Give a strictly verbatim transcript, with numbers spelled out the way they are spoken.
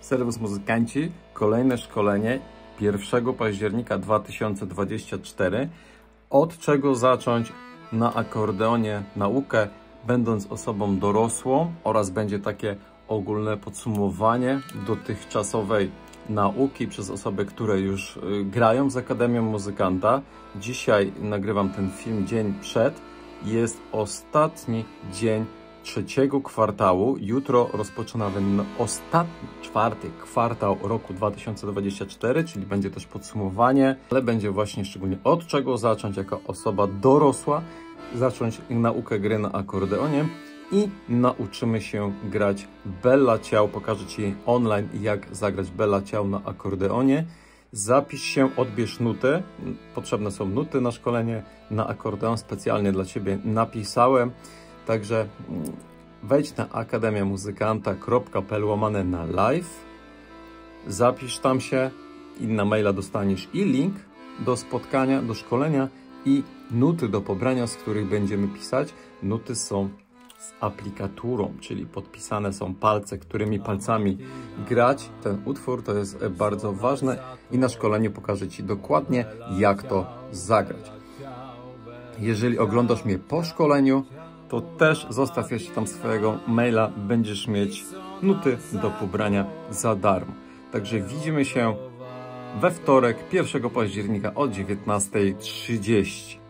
Serwus Muzykanci, kolejne szkolenie pierwszego października dwa tysiące dwudziestego czwartego. Od czego zacząć na akordeonie naukę, będąc osobą dorosłą, oraz będzie takie ogólne podsumowanie dotychczasowej nauki przez osoby, które już grają z Akademią Muzykanta. Dzisiaj nagrywam ten film dzień przed. Jest ostatni dzień trzeciego kwartału. Jutro rozpoczynamy ostatni, czwarty kwartał roku dwa tysiące dwudziestego czwartego, czyli będzie też podsumowanie, ale będzie właśnie szczególnie od czego zacząć jako osoba dorosła, zacząć naukę gry na akordeonie i nauczymy się grać Bella Ciao. Pokażę Ci online, jak zagrać Bella Ciao na akordeonie. Zapisz się, odbierz nuty. Potrzebne są nuty na szkolenie na akordeon, specjalnie dla Ciebie napisałem. Także wejdź na akademia muzykanta kropka p l łamane na live, zapisz tam się i na maila dostaniesz i link do spotkania, do szkolenia i nuty do pobrania, z których będziemy pisać. Nuty są z aplikaturą, czyli podpisane są palce, którymi palcami grać ten utwór. To jest bardzo ważne i na szkoleniu pokażę Ci dokładnie, jak to zagrać. Jeżeli oglądasz mnie po szkoleniu, to też zostaw jeszcze tam swojego maila, będziesz mieć nuty do pobrania za darmo. Także widzimy się we wtorek, pierwszego października o dziewiętnastej trzydzieści.